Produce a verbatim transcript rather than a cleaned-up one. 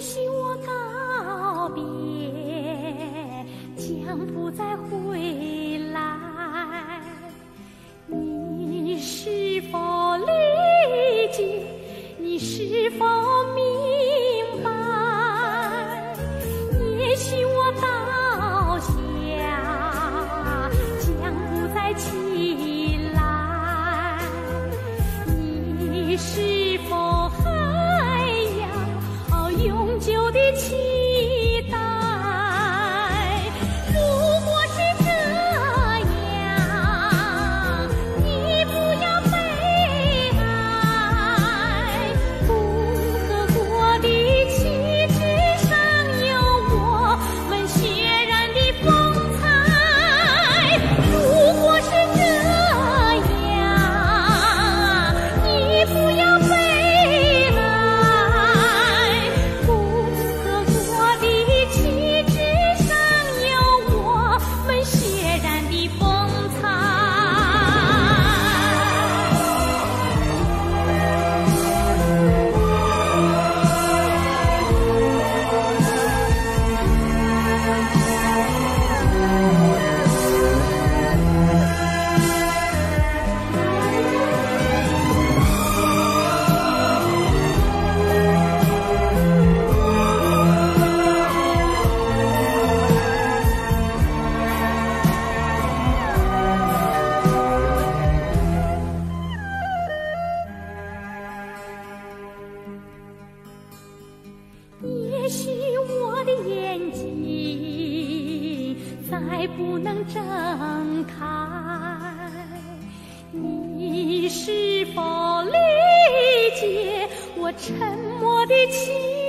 许我告别将不再回来，你是否理解？你是否明白？也许我倒下将不再起来，你是否还要永久的期待？如果是这样，你不要悲哀，共和国的旗帜上有我们血染的风采。如果是这样，你不要悲哀，共和国的旗帜上有我们血染的风采。也许我的眼睛再不能睁开，你是否理解我沉默的情